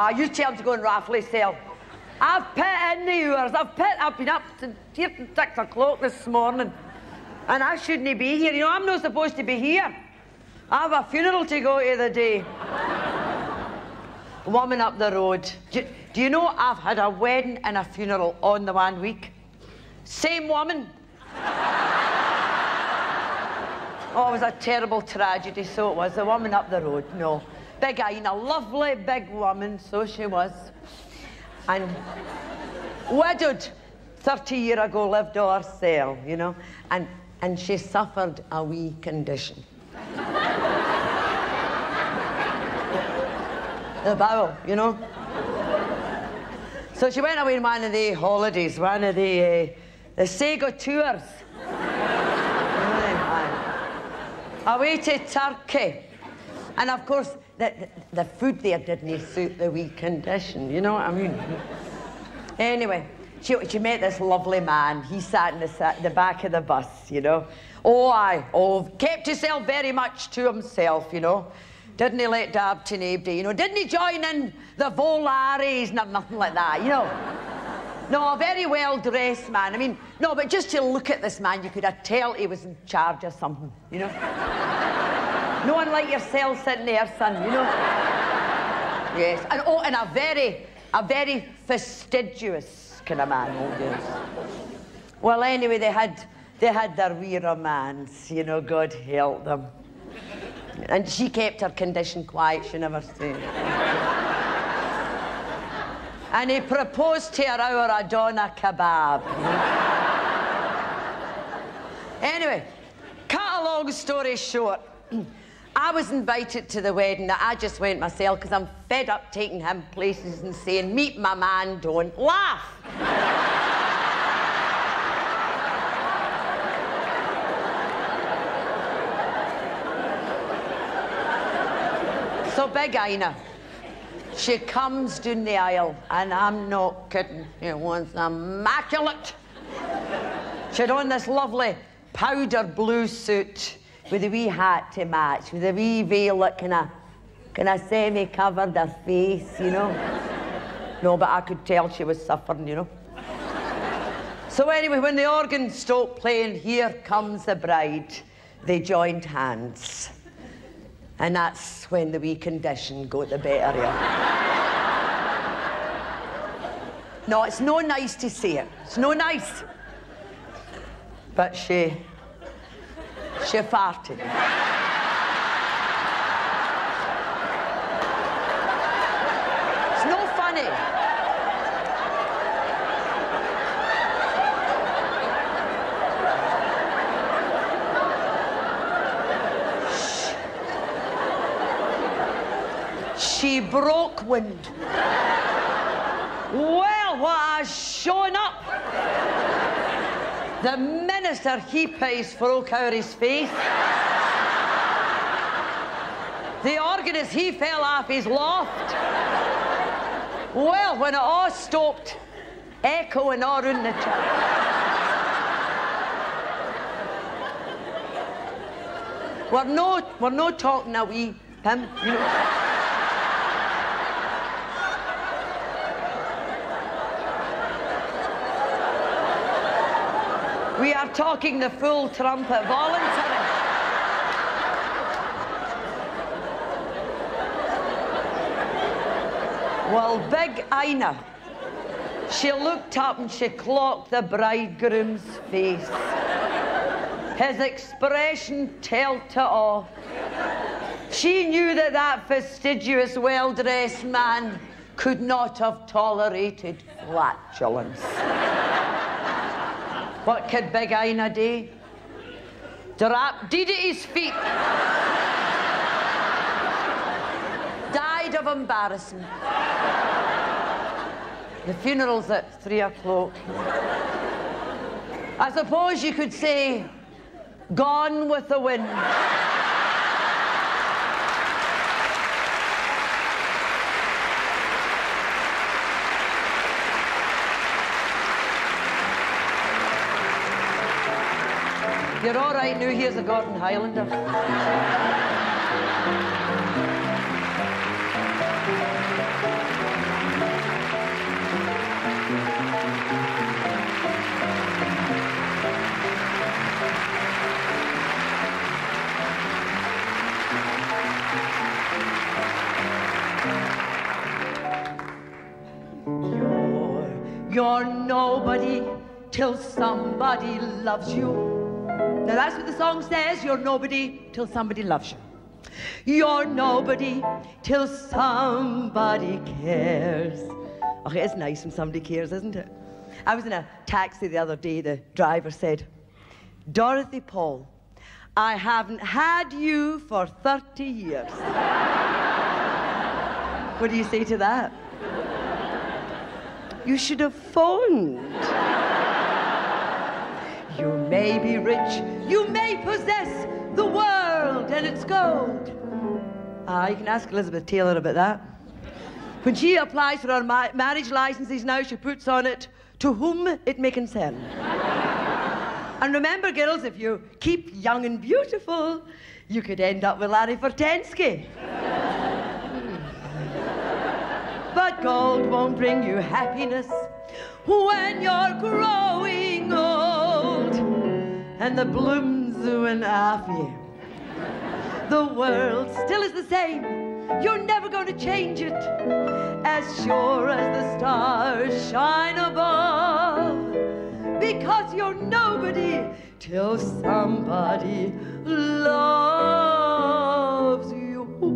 You tell him to go and raffle sell. I've put in the hours. I've been up to here till 6 o'clock this morning. And I shouldn't be here. You know, I'm not supposed to be here. I have a funeral to go to the day. Woman up the road. Do you know I've had a wedding and a funeral on the 1 week? Same woman. Oh, it was a terrible tragedy, so it was. The woman up the road, no. Big Ina, lovely big woman, so she was. And widowed 30 years ago, lived on herself, you know. And she suffered a wee condition. The bowel, you know. So she went away on one of the holidays, one of the Sega tours. Away to Turkey. And of course, the food there didn't suit the wee condition, you know what I mean? Anyway, she met this lovely man. He sat in the back of the bus, you know. Kept himself very much to himself, you know. Didn't he let dab to nobody, you know. Didn't he join in the Volaris, nothing like that, you know. No, a very well-dressed man. I mean, no, but just to look at this man, you could tell he was in charge of something, you know. No one like yourself sitting there, son, you know. Yes, and a very fastidious kind of man, oh yes. Well, anyway, they had their wee romance, you know, God help them. And she kept her condition quiet, she never said. And he proposed to her over a doner kebab. You know? Anyway, cut a long story short, I was invited to the wedding. I just went myself because I'm fed up taking him places and saying, meet my man, don't laugh. So big Ina, she comes down the aisle, and I'm not kidding, it was immaculate. She had on this lovely powder blue suit with a wee hat to match, with a wee veil that kind of semi-covered her face, you know. No, but I could tell she was suffering, you know. So anyway, when the organ stopped playing, Here Comes the Bride, they joined hands. And that's when the wee condition got the better of her. No, it's no nice to say it. It's no nice. But she farted. It's no funny. She broke wind. Well, what has shown up? The minister, he put his frock out his face. The organist, he fell off his loft. Well, when it all stopped, echoing all around the church. We're no talking a wee pimp, you know. We are talking the full trumpet, voluntary. Well, big Ina, she looked up and she clocked the bridegroom's face. His expression told it all. She knew that fastidious, well-dressed man could not have tolerated flatulence. What could big Ina do? Did at his feet. Died of embarrassment. The funeral's at 3 o'clock. I suppose you could say, gone with the wind. You're all right now, here's a Gordon Highlander. You're nobody till somebody loves you. Now that's what the song says. You're nobody till somebody loves you. You're nobody till somebody cares. Oh, it's nice when somebody cares, isn't it? I was in a taxi the other day. The driver said, Dorothy Paul, I haven't had you for 30 years. What do you say to that? You should have phoned. You may be rich, you may possess the world and its gold. You can ask Elizabeth Taylor about that. When she applies for her marriage licenses now, she puts on it, to whom it may concern. And remember, girls, if you keep young and beautiful, you could end up with Larry Fortensky. But gold won't bring you happiness when you're growing old. And the blooms went off you. The world still is the same. You're never going to change it. As sure as the stars shine above. Because you're nobody till somebody loves you.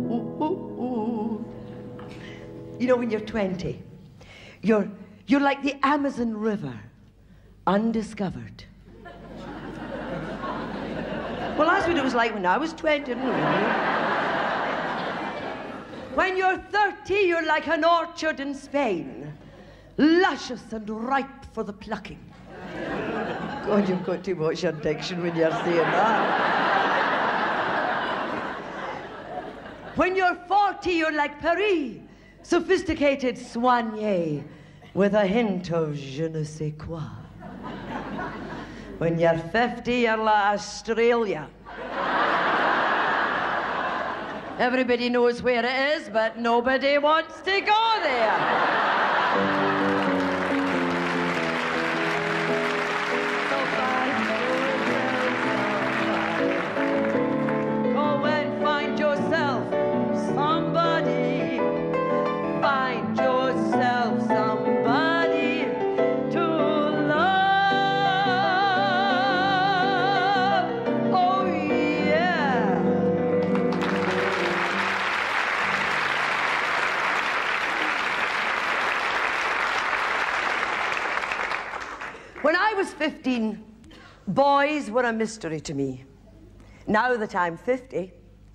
You know, when you're 20, you're like the Amazon River, undiscovered. Well, that's what it was like when I was 20. When you're 30, you're like an orchard in Spain, luscious and ripe for the plucking. God, you've got to watch your diction when you're saying that. When you're 40, you're like Paris, sophisticated soigné with a hint of je ne sais quoi. When you're 50, you're like Australia. Everybody knows where it is, but nobody wants to go there. Go and find yourself somebody. Find yourself somebody to love. Oh, yeah. When I was 15, boys were a mystery to me. Now that I'm 50,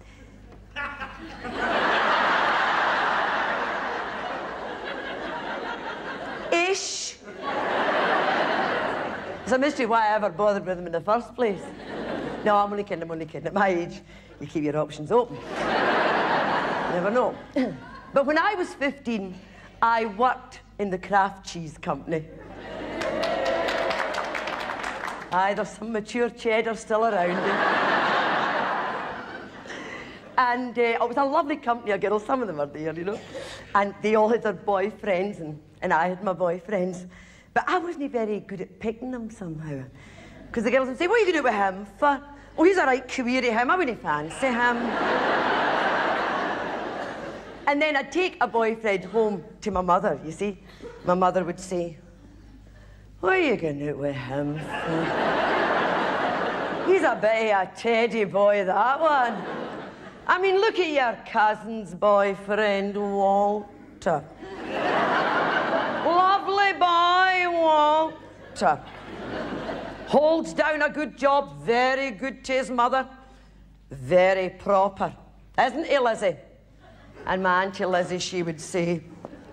ish. It's a mystery why I ever bothered with them in the first place. No, I'm only kidding, At my age, you keep your options open. You never know. But when I was 15, I worked in the Kraft cheese company. Aye, there's some mature cheddar still around. And it was a lovely company of girls. Some of them are there, you know. And they all had their boyfriends, and I had my boyfriends. But I wasn't very good at picking them somehow. Because the girls would say, what are you going to do with him for? Oh, he's a right queery, him. I wouldn't fancy him. And then I'd take a boyfriend home to my mother, you see. My mother would say, what are you going to do with him for? He's a bit of a teddy boy, that one. I mean, look at your cousin's boyfriend, Walter. Lovely boy, Walter. Holds down a good job, very good to his mother. Very proper. Isn't he, Lizzie? And my Auntie Lizzie, she would say,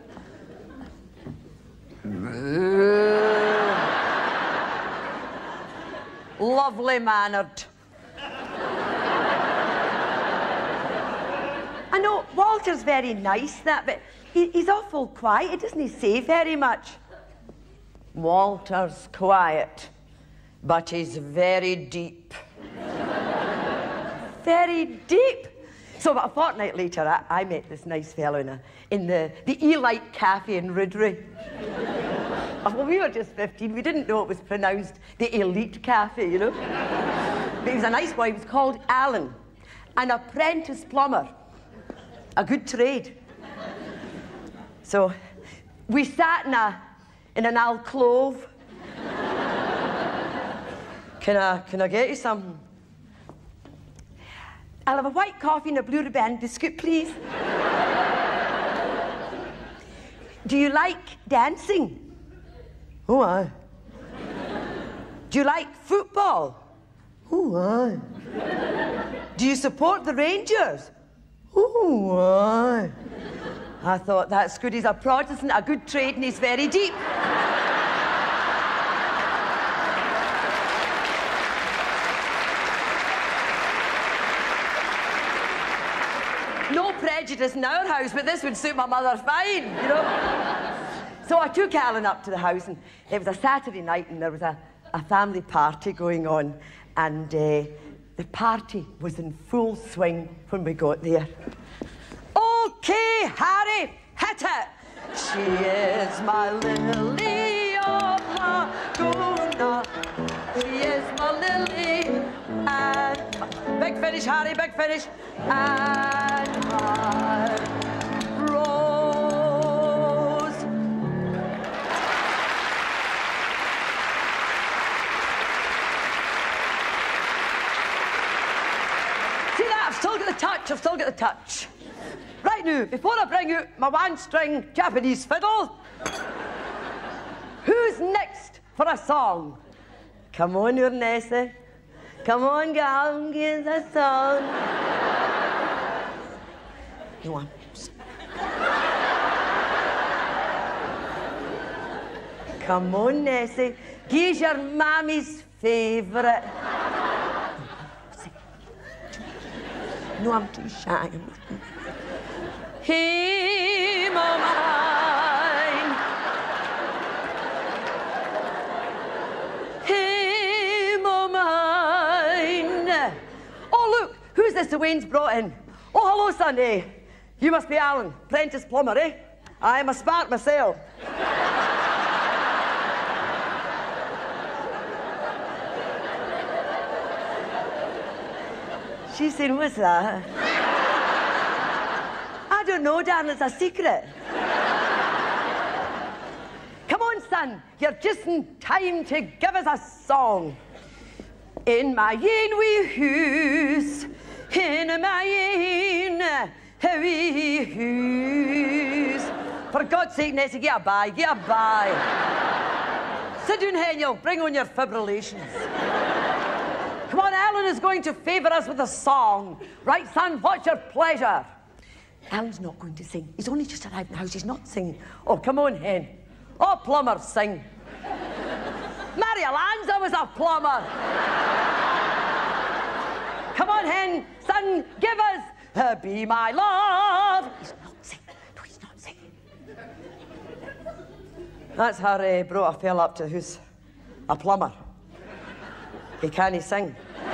lovely mannered. I know Walter's very nice, but he's awful quiet. He doesn't say very much. Walter's quiet, but he's very deep. Very deep. So about a fortnight later, I met this nice fellow in the Elite Cafe in Ridbury. Well, we were just 15. We didn't know it was pronounced the Elite Cafe, you know. But he was a nice boy. He was called Alan, an apprentice plumber. A good trade. So we sat in an alcove. Can I get you some? I'll have a white coffee and a blue ribbon biscuit, please. Do you like dancing? Oh, aye. Do you like football? Oh, aye. Do you support the Rangers? Oh, aye. I thought, that's good. He's a Protestant, a good trade, and he's very deep. No prejudice in our house, but this would suit my mother fine, you know. So I took Alan up to the house, and it was a Saturday night, and there was a family party going on, and the party was in full swing when we got there. Okay, Harry, hit it. She is my lily of Laguna. She is my lily and big finish, Harry, big finish. And my rose. See that? I've still got the touch. I've still got the touch. Right now, before I bring out my one-string Japanese fiddle, who's next for a song? Come on, Ernest. Come on, girl, give us a song. You want? Come on, Nessie. Give your mammy's favourite. No, I'm too shy. Him o' mine. Him o' mine. Oh, look, who's this the Wayne's brought in? Oh, hello, Sunday. You must be Alan, apprentice plumber, eh? I'm a spark myself. She's saying, what's that? I don't know, darling, it's a secret. Come on, son, you're just in time to give us a song. In my own wee house, in my own wee house. For God's sake, Nessie, get a bye, get a bye. Sit down, Heniel, bring on your fibrillations. Come on, Alan is going to favour us with a song. Right, son, what's your pleasure? Alan's not going to sing. He's only just arrived in the house. He's not singing. Oh, come on, Hen. Oh, plumber, sing. Mary Alonzo was a plumber. Come on, Hen. Son, give us Be My Love. He's not singing. No, he's not singing. That's her brought a fella up to who's a plumber. He can't sing.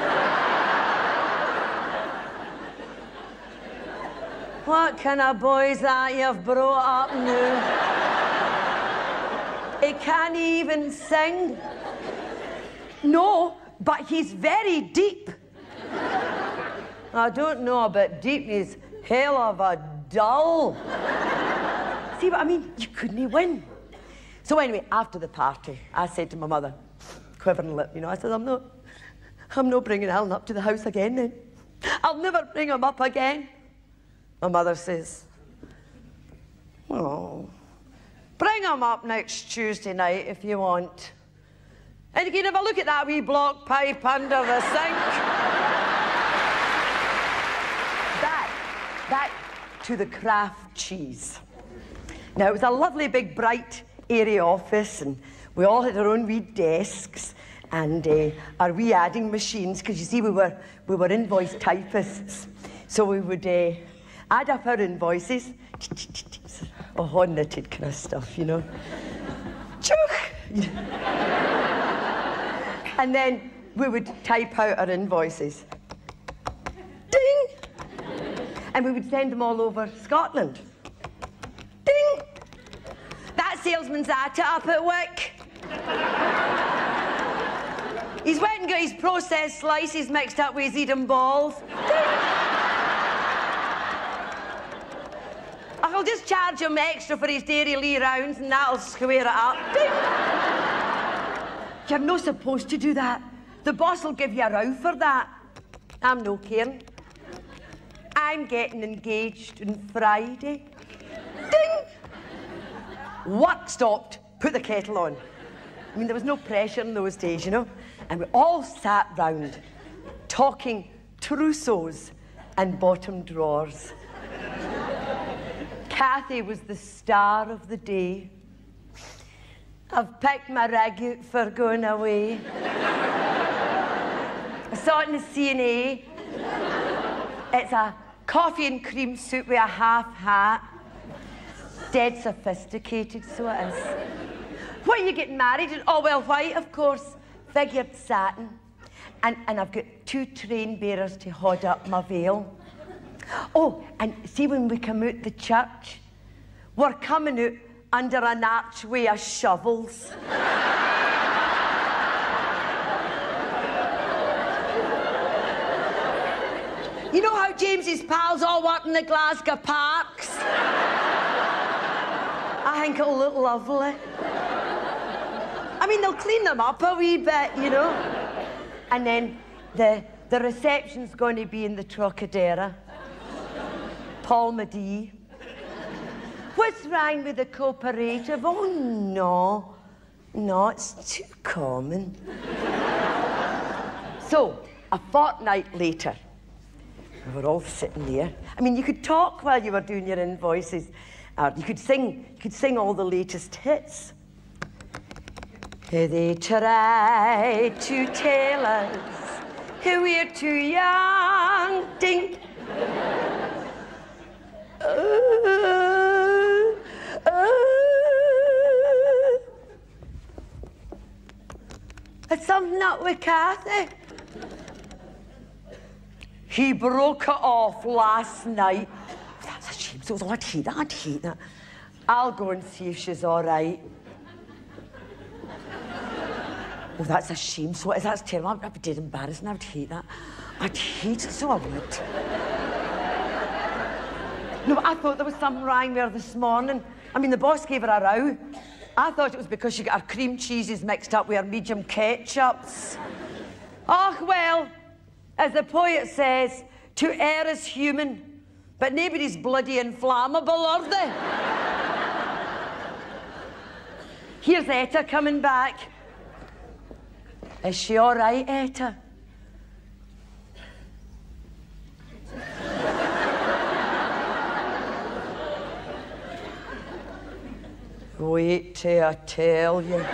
What kind of boys that you've brought up now? He can't even sing. No, but he's very deep. I don't know about deep, he's hell of a dull. See what I mean? You couldn't win. So anyway, after the party, I said to my mother, quivering lip, you know, I said, I'm not bringing Alan up to the house again then. I'll never bring him up again. My mother says, oh, bring him up next Tuesday night if you want. And you can have a look at that wee block pipe under the sink. Back to the Kraft cheese. Now, it was a lovely, big, bright, airy office, and we all had our own wee desks and our wee adding machines, because you see, we were invoice typists. So we would add up our invoices, oh, knitted kind of stuff, you know. And then we would type out our invoices. Ding! And we would send them all over Scotland. Ding! That salesman's at it up at Wick. He's went and got his processed slices mixed up with his Eden balls. Ding! I'll I'll just charge him extra for his Dairy Lee rounds and that'll square it up. Ding. You're not supposed to do that. The boss will give you a row for that. I'm no caring. I'm getting engaged on Friday. Ding! Work stopped. Put the kettle on. I mean, there was no pressure in those days, you know? And we all sat round, talking trousseaux and bottom drawers. Kathy was the star of the day. I've picked my rig out for going away. I saw it in the C&A. It's a coffee and cream suit with a half hat. Dead sophisticated, so it is. What are you getting married in? Oh, well, white, of course. Figured satin. And I've got 2 train bearers to hold up my veil. Oh, and see when we come out the church, we're coming out under an archway of shovels. You know how James's pals all work in the Glasgow parks? I think it'll look lovely. I mean, they'll clean them up a wee bit, you know. And then the reception's going to be in the Trocadero. Paul Madee. What's wrong with the cooperative? Oh, no. No, it's too common. So, a fortnight later, we were all sitting there. I mean, you could talk while you were doing your invoices. You could sing all the latest hits. They try to tell us we're too young. Ding. It's something up with Kathy. He broke it off last night. That's a shame. So I'd hate that. I'll go and see if she's all right. Oh, that's a shame. So that's terrible. I'd be dead embarrassing. I would hate that. I'd hate it, so I would. No, but I thought there was something wrong with her this morning. I mean, the boss gave her a row. I thought it was because she got her cream cheeses mixed up with her medium ketchups. Oh, well, as the poet says, to err is human, but nobody's bloody inflammable, are they? Here's Etta coming back. Is she all right, Etta? Wait till I tell you.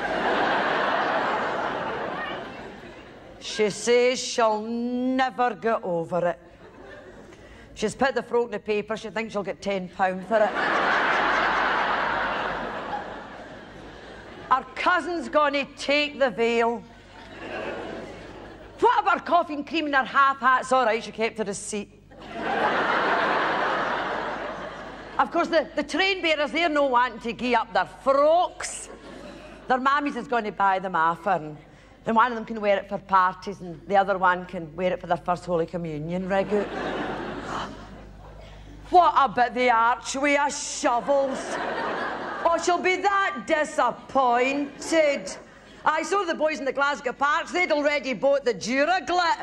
She says she'll never get over it. She's put the throat in the paper. She thinks she'll get £10 for it. Her cousin's gonna take the veil. What about her coffee and cream and her half hat's all right, she kept her receipt. Of course, the train bearers, they're no wanting to gee up their frocks. Their mammies is going to buy them off her, and one of them can wear it for parties, and the other one can wear it for their first Holy Communion rig out. What about the archway of shovels? Oh, she'll be that disappointed. I saw the boys in the Glasgow parks, they'd already bought the Duraglit.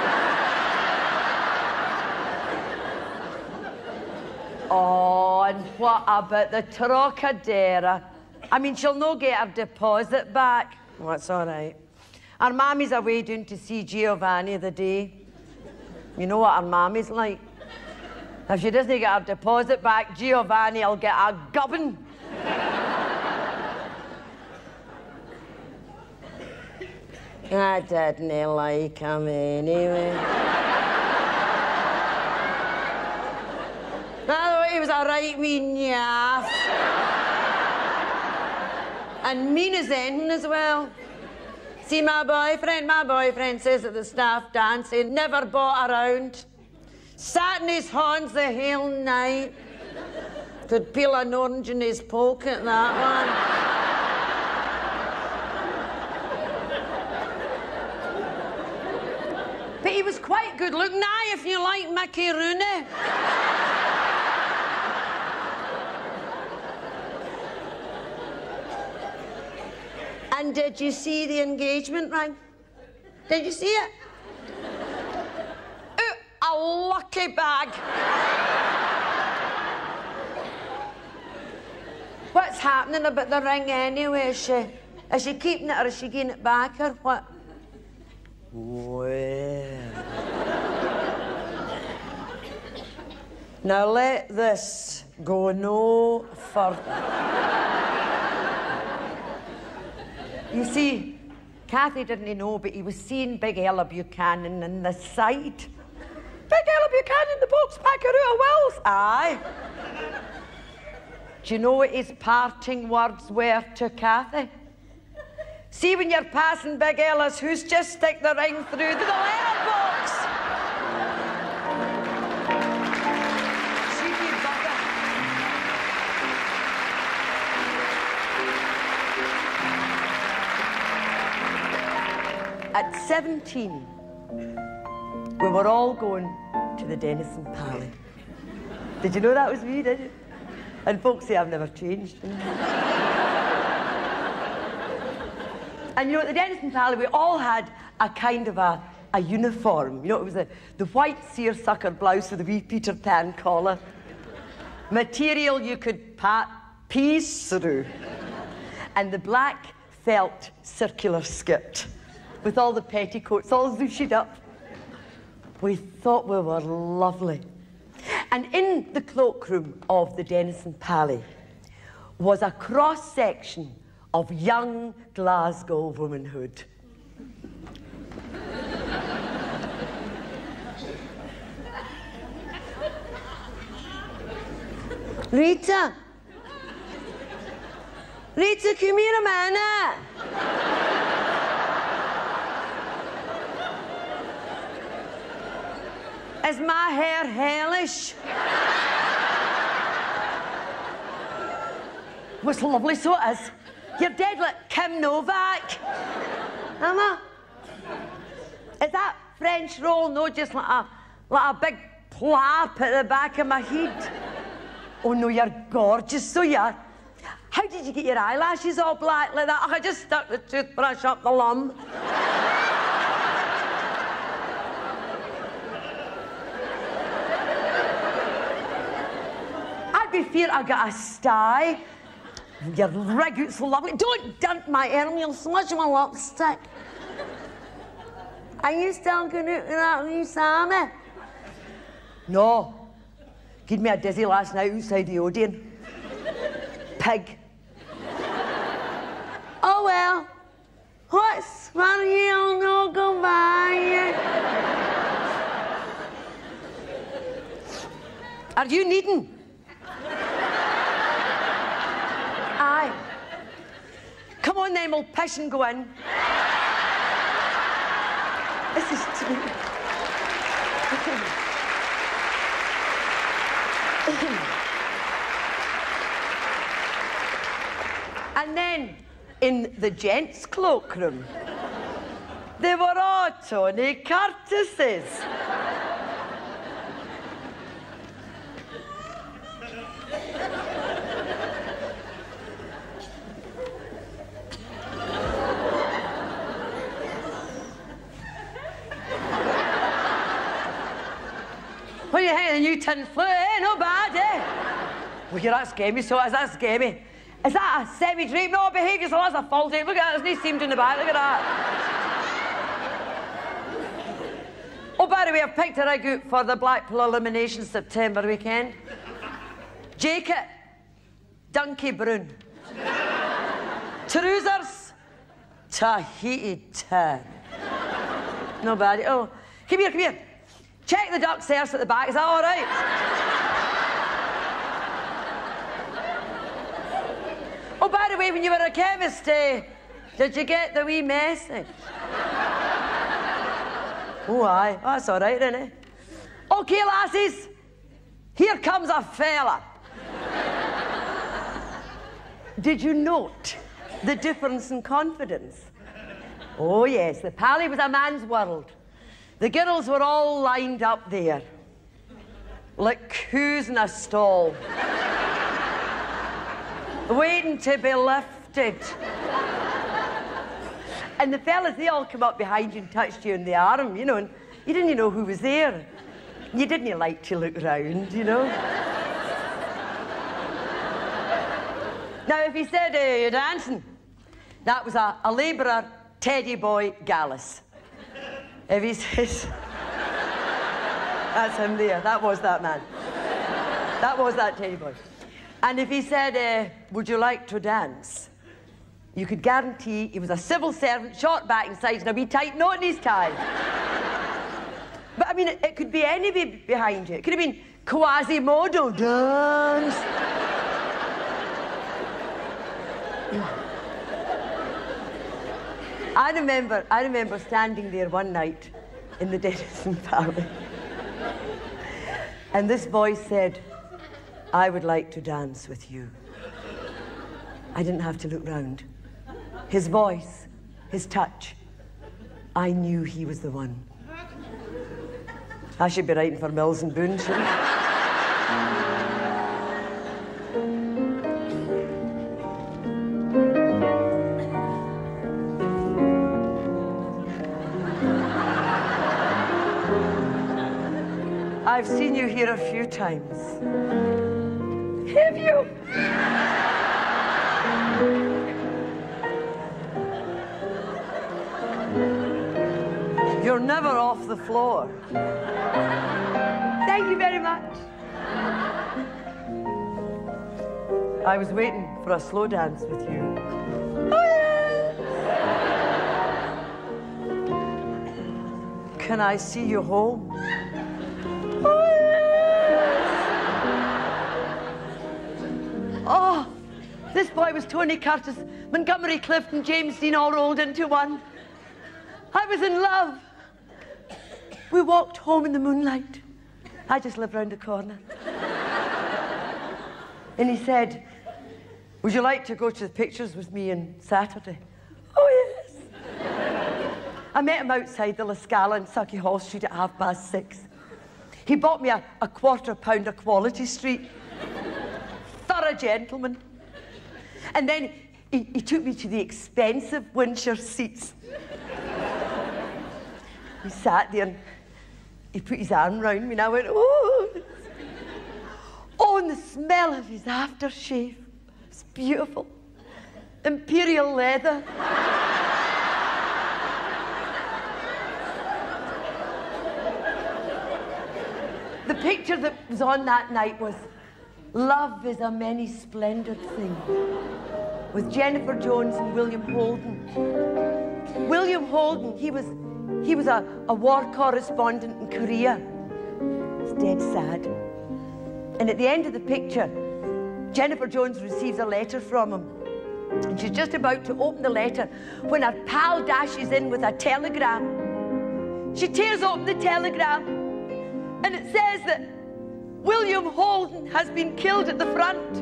Oh, and what about the Trocadero? I mean, she'll no get her deposit back. Oh, it's all right. Our mammy's away doing to see Giovanni the day. You know what our mammy's like? If she doesn't get her deposit back, Giovanni'll get a gubbin. I didn't like him anyway. He was a right wee naff. And mean as anything as well. See, my boyfriend says that the staff dancing never bought around. Sat in his haunts the whole night. Could peel an orange in his pocket, that one. But he was quite good looking, aye, if you like Mickey Rooney. And did you see the engagement ring? Did you see it? A lucky bag. What's happening about the ring anyway? Is she keeping it or is she getting it back or what? Well. Now let this go no further. You see, Cathy didn't know, but he was seeing Big Ella Buchanan in the side. Big Ella Buchanan, the box packer out of Wills. Aye. Do you know what his parting words were to Cathy? See, when you're passing Big Ella's house, just stick the ring through the letterbox. Cheeky bugger. At 17, we were all going to the Denison Pally. Did you know that was me, did you? And folks say I've never changed. And you know, at the Denison Pally, we all had a kind of a uniform. You know, it was the white seersucker blouse with a wee Peter Pan collar. Material you could pat peas through. And the black felt circular skirt with all the petticoats all zooshied up. We thought we were lovely. And in the cloakroom of the Denison Pally was a cross-section of young Glasgow womanhood. Rita! Rita, come here a minute! Is my hair hellish? Was lovely, so it is. You're dead like Kim Novak. Emma? Is that French roll? No, just like a big plap at the back of my head. Oh no, you're gorgeous, so you are. How did you get your eyelashes all black like that? I just stuck the toothbrush up the lum. I'd be feared I got a sty. Your rig out's so lovely. Don't dent my arm, you'll smudge my lipstick. Are you still going out with that wee Sammy? No. Gave me a dizzy last night outside the Odeon. Pig. Oh well. What's fun he'll no go by? Are you needing? Aye. Come on then, we'll pish and go in. This is too... And then, in the gents' cloakroom, they were all Tony Curtises. What do you think of the new tin flute, eh? Not bad, eh? Well, you're that scammy, so is that scammy? Is that a semi-drape? No, behave yourself, that's a full drape. Look at that, there's no seamed in the back, look at that. Oh, by the way, I've picked a rig out for the Blackpool Elimination September weekend. Jacket, Dunky Brown. Trousers, Tahiti tan. No bad. Oh, come here, come here. Check the duck stairs at the back, is that all right? Oh, by the way, when you were a chemist, did you get the wee message? Oh, aye, that's all right, isn't it? OK, lassies, here comes a fella. Did you note the difference in confidence? Oh, yes, the Pally was a man's world. The girls were all lined up there, like coos in a stall, waiting to be lifted. And the fellas, they all come up behind you and touched you in the arm, you know, and you didn't know who was there. You didn't like to look round, you know. Now, if he said, you're dancing, that was a labourer, Teddy Boy Gallus. If he says, that's him there, that was that man. That was that Teddy Boy. And if he said, would you like to dance? You could guarantee he was a civil servant, short back and sides, and a wee tight knot in his tie. But I mean, it could be anybody behind you. It could have been Quasimodo, dance. I remember standing there one night in the Denison Pavilion, and this voice said, I would like to dance with you. I didn't have to look round. His voice, his touch, I knew he was the one. I should be writing for Mills and Boone, shouldn't I? I've seen you here a few times. Have you? You're never off the floor. Thank you very much. I was waiting for a slow dance with you. Oh, yes. Can I see you home? Oh, yes. Oh, this boy was Tony Curtis, Montgomery Clift and James Dean all rolled into one. I was in love. We walked home in the moonlight. I just lived round the corner. And he said, would you like to go to the pictures with me on Saturday? Oh, yes. I met him outside the La Scala in Sucky Hall Street at 6:30. He bought me a £1/4 of Quality Street. Thorough gentleman. And then he took me to the expensive Windsor seats. He sat there and he put his arm round me and I went, oh. Oh, and the smell of his aftershave. It's beautiful. Imperial leather. The picture that was on that night was Love is a Many Splendid Thing, with Jennifer Jones and William Holden. William Holden, he was a war correspondent in Korea. It's dead sad. And at the end of the picture, Jennifer Jones receives a letter from him. And she's just about to open the letter when her pal dashes in with a telegram. She tears open the telegram and it says that William Holden has been killed at the front.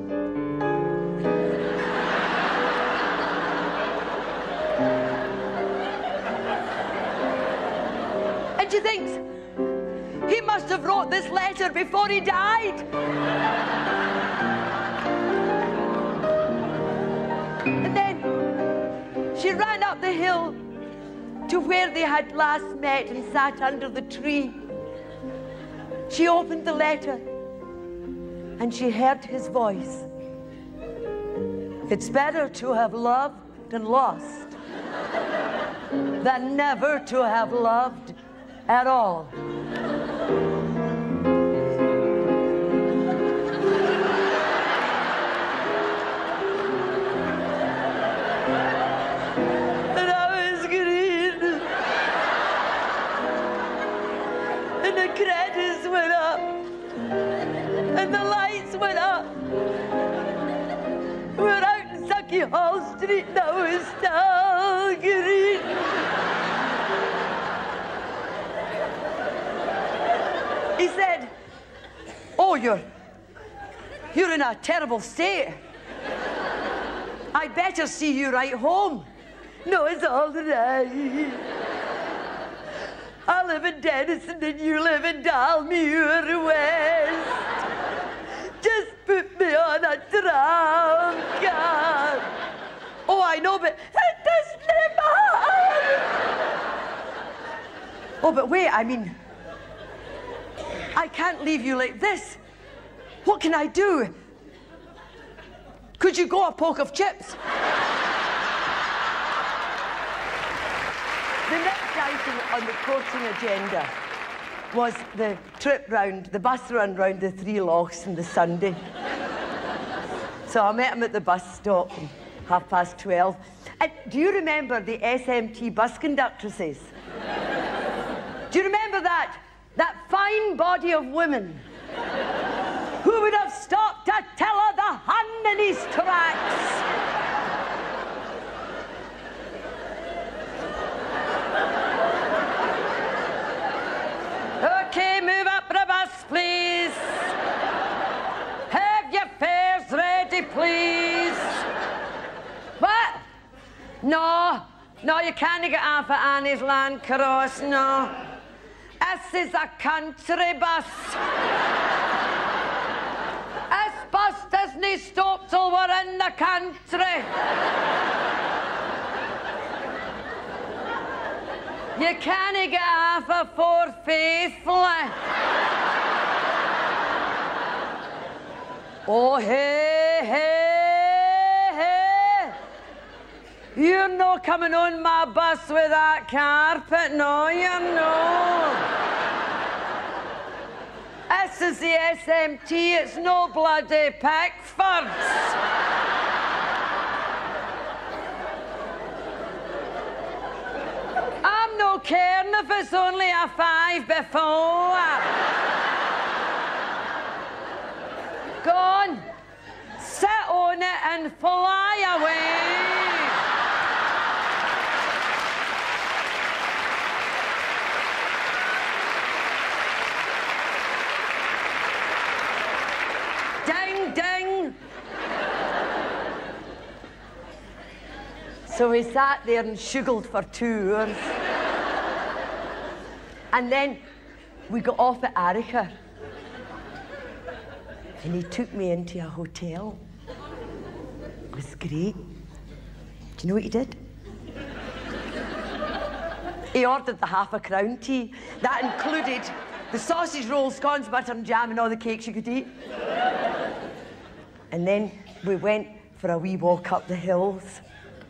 And she thinks, he must have wrote this letter before he died. And then she ran up the hill to where they had last met and sat under the tree. She opened the letter and she heard his voice. It's better to have loved and lost than never to have loved at all. And I was green. And the credits went up. And the lights went up. We were out in Sucky Hall Street and I was still green. He said, oh, you're in a terrible state. I'd better see you right home. No, it's all right. I live in Denison and you live in Dalmuir West. Just put me on a tram car. Oh, I know, but it doesn't matter. But wait, I mean, I can't leave you like this. What can I do? Could you go a poke of chips? The next item on the courting agenda was the trip round, the bus run round the three lochs on the Sunday. So I met him at the bus stop at 12:30. And do you remember the SMT bus conductresses? Do you remember that? That fine body of women who would have stopped to tell her the Hun in his tracks. Okay, move up the bus, please. Have your fares ready, please. What? No, you can't get off at Annie's Land Cross, no. This is a country bus. This bus doesn't stop till we're in the country. You can't get off at Fort Faithfully. Oh, hey, hey, hey. You're not coming on my bus with that carpet, no, you're not. This is the SMT, it's no bloody Pickfords. I'm no caring if it's only a 5 before. Go on, sit on it and fly away. Ding, ding. So we sat there and shugled for 2 hours. And then we got off at Arica. And he took me into a hotel. It was great. Do you know what he did? He ordered the half-a-crown tea. That included the sausage rolls, scones, butter and jam and all the cakes you could eat. And then we went for a wee walk up the hills.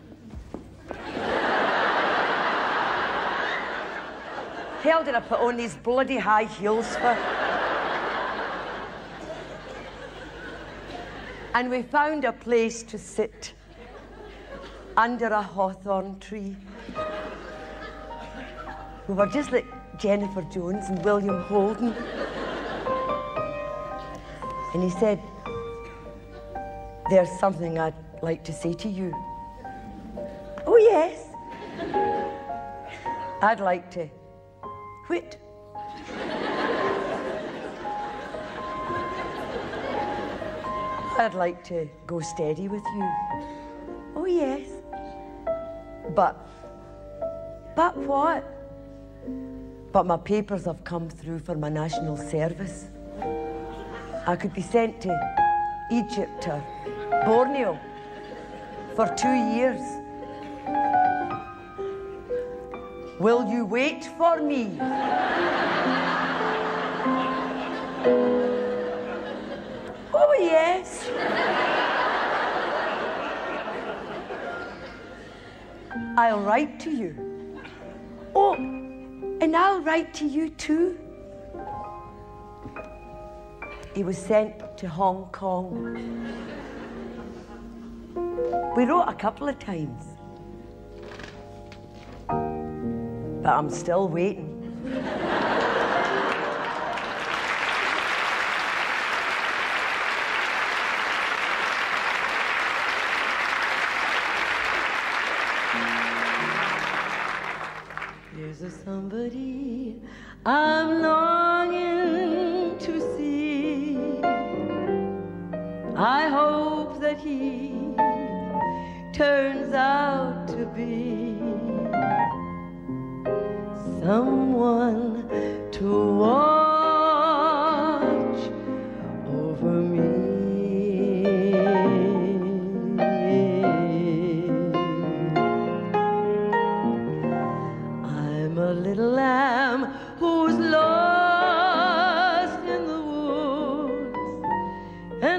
Hell did I put on these bloody high heels for? And we found a place to sit under a hawthorn tree. We were just like Jennifer Jones and William Holden. And he said, "There's something I'd like to say to you." Oh, yes. I'd like to quit. I'd like to go steady with you. Oh, yes. But what? But my papers have come through for my national service. I could be sent to Egypt or Borneo for 2 years. Will you wait for me? Oh, yes. I'll write to you. Oh, and I'll write to you too. He was sent to Hong Kong. We wrote a couple of times. But I'm still waiting. There's a somebody I'm longing to see. I hope that he turns out to be someone to watch over me. I'm a little lamb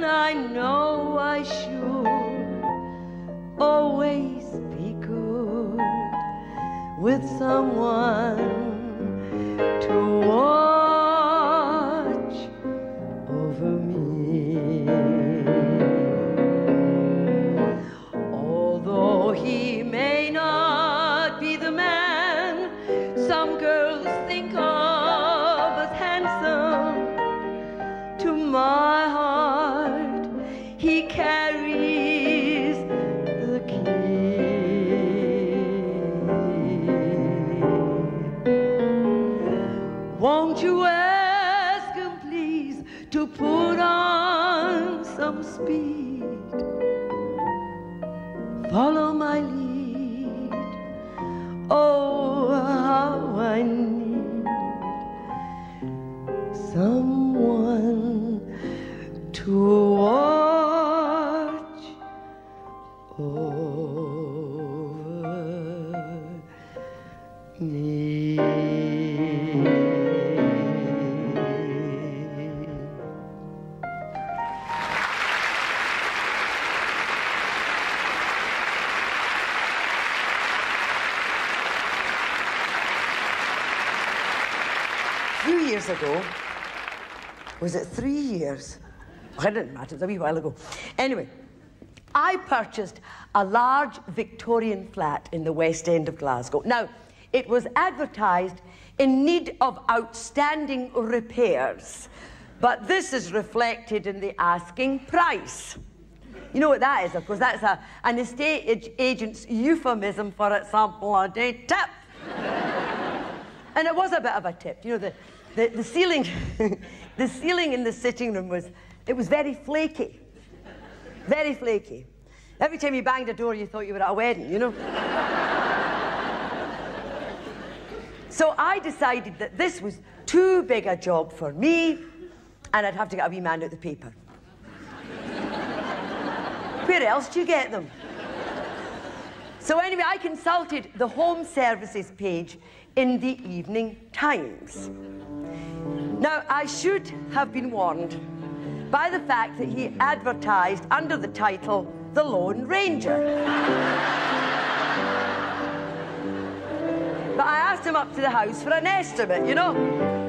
I know I should always be good with someone to watch over me. Although he may not be the man some girls think of as handsome, to my heart he carries the key. Won't you ask him, please, to put on some speed? Follow my lead. Oh, how I need someone to watch over me. Years ago, was it 3 years? Oh, it didn't matter, it was a wee while ago. Anyway, I purchased a large Victorian flat in the West End of Glasgow. Now, it was advertised in need of outstanding repairs, but this is reflected in the asking price. You know what that is, of course? That's an estate agent's euphemism for example a day tip. And it was a bit of a tip. You know, the ceiling, the ceiling in the sitting room was very flaky. Very flaky. Every time you banged a door, you thought you were at a wedding, you know? So I decided that this was too big a job for me, and I'd have to get a wee man out the paper. Where else do you get them? So anyway, I consulted the Home Services page in the Evening Times. Now, I should have been warned by the fact that he advertised under the title, The Lone Ranger. But I asked him up to the house for an estimate, you know.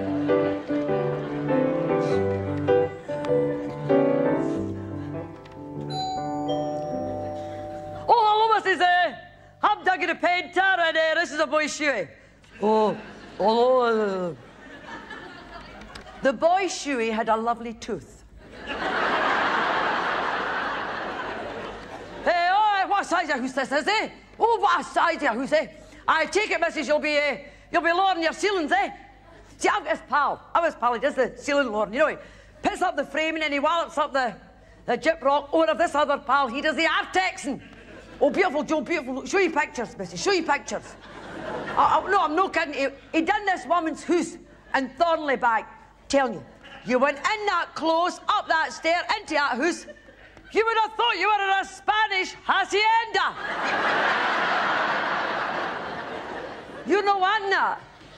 Oh, hello, Mrs. I'm Doug in a painter, and this is a boy Shuey. Oh, hello. The boy Shuey had a lovely tooth. Hey, oh, what size of house this is, eh? Oh, what size of house, eh? I take it, missus, you'll be lowering your ceilings, eh? See, I've got his pal. He does the ceiling lowering. You know, he picks up the framing and he wallops up the gyprock. Or of this other pal, he does the artexing. Oh, beautiful, Joe, beautiful. Show you pictures, missus, show you pictures. No, I'm no kidding. He done this woman's house in Thornley back. Telling you, you went in that close, up that stair, into that house, you would have thought you were in a Spanish hacienda. You know what, that?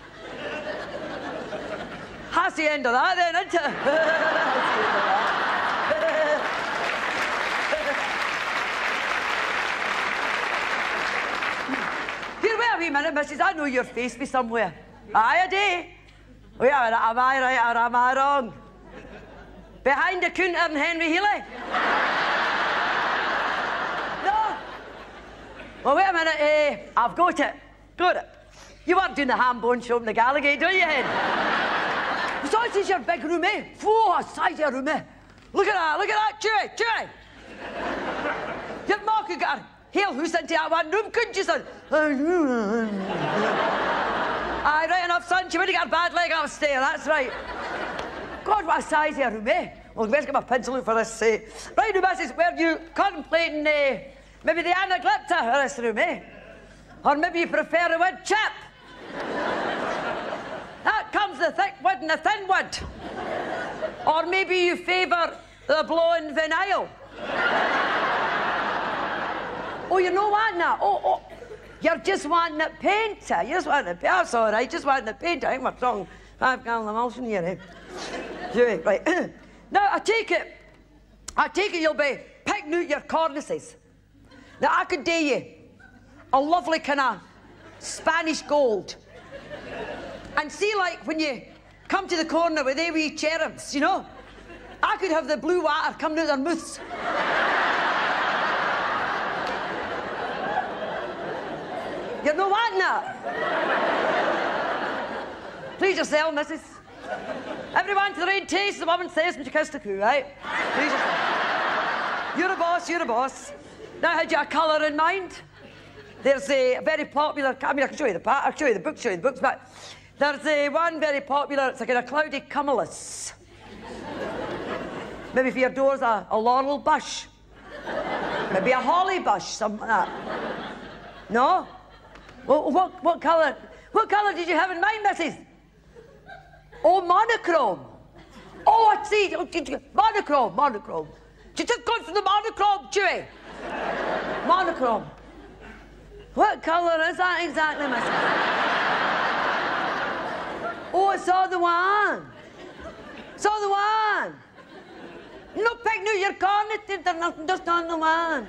Hacienda, that then, isn't it? Here, wait a wee minute, missus. I know your face be somewhere. Aye, a day. Wait a minute, am I right or am I wrong? Behind the counter in Henry Healy? No? Well, wait a minute, I've got it. Got it. You weren't doing the ham bone show in the Gallagher, do you, Hen? Besides, this is your big room, eh? Whoa, size of your room, eh? Look at that, Chewy. Your ma could get her hail hoose into that one room, couldn't you, son? Aye, right enough, son. She wouldn't get her bad leg upstairs, that's right. God, what a size of a room, eh? Well, where's get my pencil out for this, eh? Right, missus, were you contemplating, maybe the anaglypta of this room, eh? Or maybe you prefer a wood chip? That comes the thick wood and the thin wood. Or maybe you favour the blown vinyl. Oh, you know what now? Oh. You're just wanting it painted. You just want it painted. That's all right. Just wanting it painted. I think we're talking 5 gallon emulsion here, eh? Right. Now, I take it I take it you'll be picking out your cornices. Now, I could do you a lovely kind of Spanish gold. And see, like, when you come to the corner with they wee cherubs, you know, I could have the blue water coming out their mouths. You're not wanting that? Please yourself, missus. Everyone to their own taste, the woman says when she kisses the coo, right? Please yourself. You're a boss, you're a boss. Now, had you a colour in mind? There's a very popular, I mean, I can show you the part, I'll show you the books, but there's one very popular, it's like a cloudy cumulus. Maybe for your doors, a laurel bush. Maybe a holly bush, something like that. No? What colour did you have in mind, missus? Oh, monochrome. Oh, I see. Monochrome. She just gone for the monochrome, Chewie. Monochrome. What colour is that exactly, missus? Oh, it's all the one. It's all the one. No picking out your cornet, there's nothing, just on the one.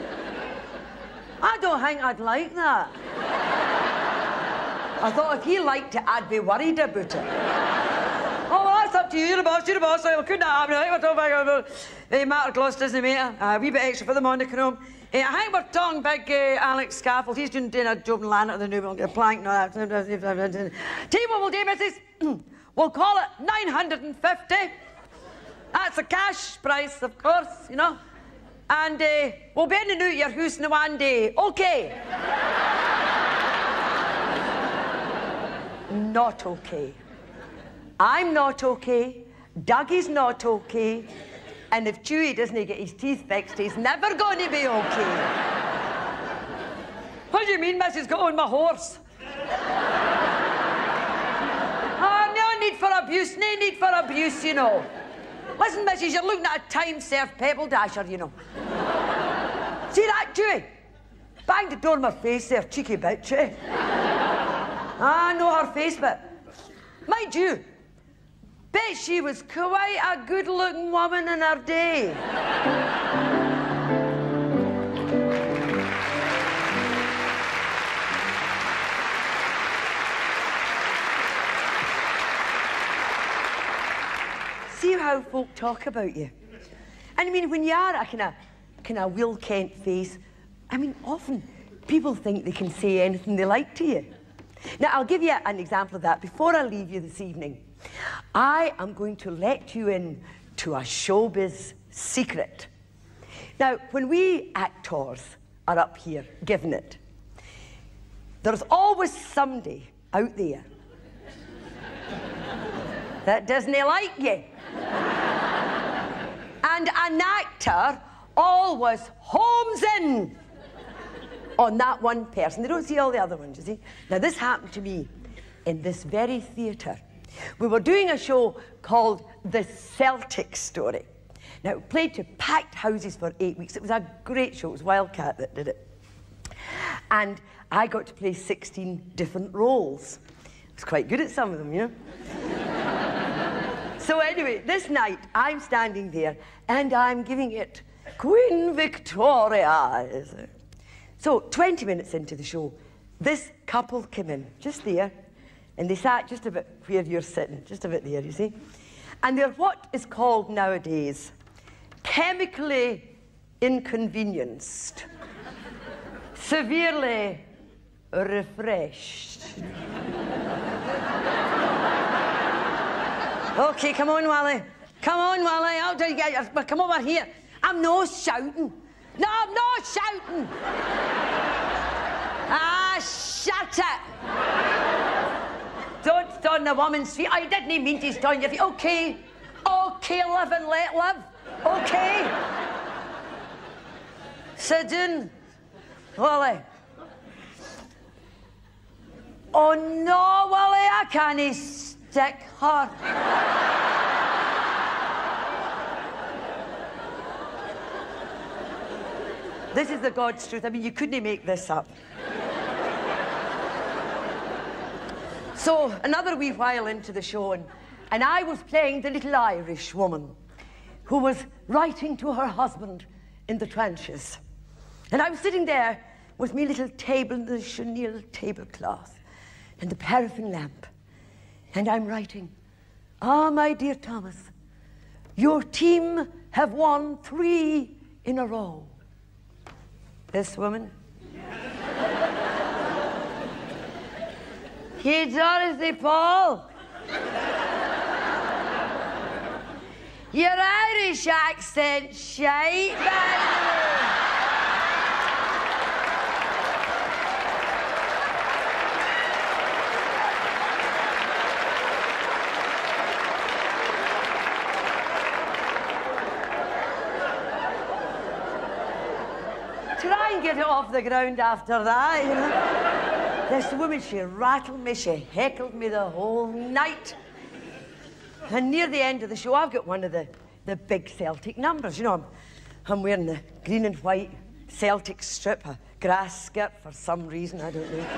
I don't think I'd like that. I thought if he liked it, I'd be worried about it. Oh, well, that's up to you. You're the boss. Well, couldn't happen. I think we're talking matter gloss doesn't matter. A wee bit extra for the monochrome. I think we're talking big Alex Scaffold. He's doing a job in land at the new. We'll get a plank and all that. Tell you what we'll do, missus. We'll call it 950. That's a cash price, of course, you know. And we'll be in the new year house in one day. Okay. Not okay. I'm not okay. Dougie's not okay. And if Chewie doesn't get his teeth fixed, he's never going to be okay. What do you mean, missus? Go on my horse. No need for abuse. No need for abuse, you know. Listen, missus, you're looking at a time-served pebble dasher, you know. See that, Chewie? Banged the door in my face there, cheeky bitch, eh? I know her face, but mind you, bet she was quite a good-looking woman in her day. See how folk talk about you. And I mean, when you are a kind of Will Kent face, I mean, often people think they can say anything they like to you. Now, I'll give you an example of that. Before I leave you this evening, I am going to let you in to a showbiz secret. Now, when we actors are up here giving it, there's always somebody out there that doesn't like you. And an actor always homes in on that one person. They don't see all the other ones, you see. Now, this happened to me in this very theatre. We were doing a show called The Celtic Story. Now, it played to packed houses for 8 weeks. It was a great show. It was Wildcat that did it. And I got to play 16 different roles. I was quite good at some of them, you know. So anyway, this night, I'm standing there, and I'm giving it Queen Victoria. So 20 minutes into the show, this couple came in, just there, and they sat just a bit where you're sitting, just a bit there, you see. And they're what is called nowadays chemically inconvenienced, severely refreshed. Okay, come on, Wally. Come on, Wally. How do you get your... Come over here. I'm not shouting. No, I'm not shouting. Ah, shut it. Don't stand on a woman's feet. I didn't mean to stand on your feet. Okay. Okay, live and let live. Okay. Sit down, Wally. Oh, no, Wally, I can't stick her. This is the God's truth. I mean, you couldn't make this up. So, another wee while into the show, and I was playing the little Irish woman who was writing to her husband in the trenches. And I was sitting there with me little table, the chenille tablecloth, and the paraffin lamp. And I'm writing, "Ah, my dear Thomas, your team have won 3 in a row." This woman. "Hey, Dorothy, Paul. Your Irish accent shite, man." Try and get it off the ground after that, you know. This woman, she rattled me, she heckled me the whole night. And near the end of the show, I've got one of the big Celtic numbers. You know, I'm wearing the green and white Celtic strip, a grass skirt for some reason, I don't know.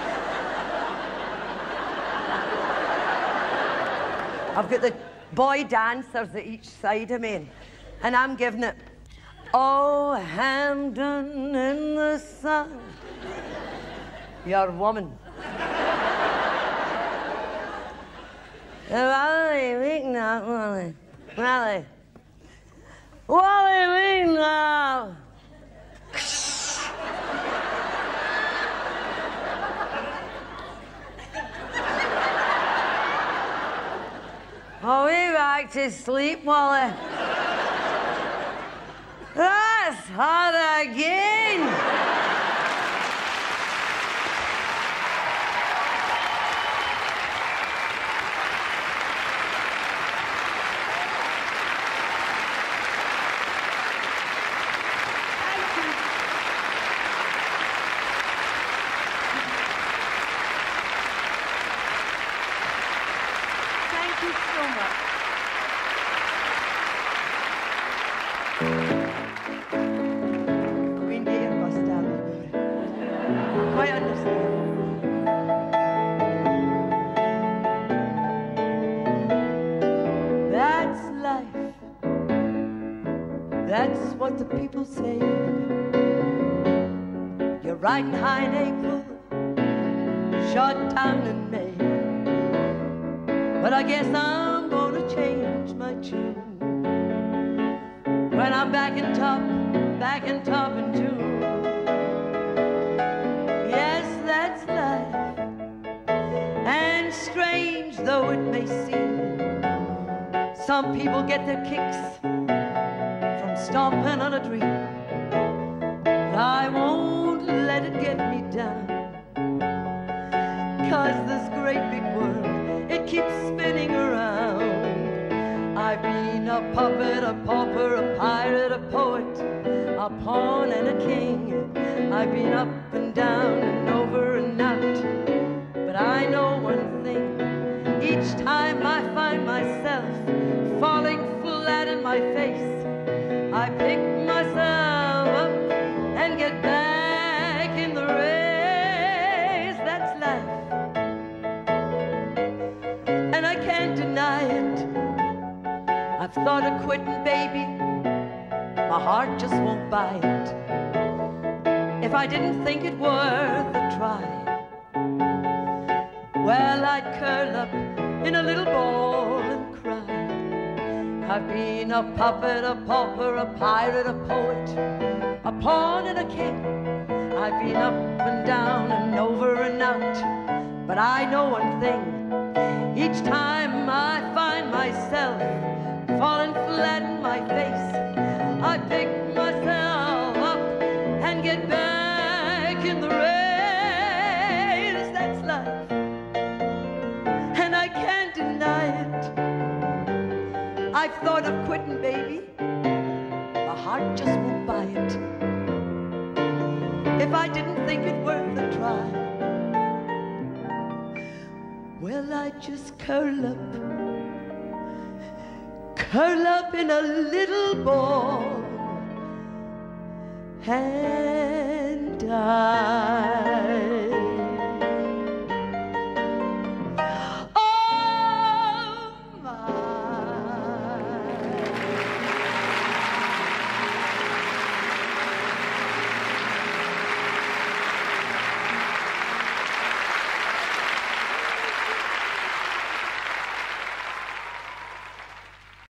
I've got the boy dancers at each side of me, and I'm giving it, "Oh, Hampden in the sun." Your woman. Wally, weak now, Wally. Wally. Wally, weak now. Oh, we back to sleep, Wally. That's hot again. That's what the people say. You're riding high in April, shot down in May. But I guess I'm gonna change my tune when I'm back in top in June. Yes, that's life, and strange though it may seem, some people get their kicks stomping on a dream, but I won't let it get me down, 'cause this great big world, it keeps spinning around. I've been a puppet, a pauper, a pirate, a poet, a pawn and a king. I've been up and down and over and out, but I know one thing, each time I find myself falling flat in my face, I pick myself up and get back in the race. That's life, and I can't deny it. I've thought of quitting, baby, my heart just won't buy it. If I didn't think it worth a try, well, I'd curl up in a little ball and cry. I've been a puppet, a pauper, a pirate, a poet, a pawn and a king. I've been up and down and over and out, but I know one thing, each time I find myself falling flat in my face, I pick myself up and get back in the race. That's life, and I can't deny it. I've thought of quitting, baby, my heart just won't buy it. If I didn't think it worth a try, well, I'd just curl up in a little ball and die.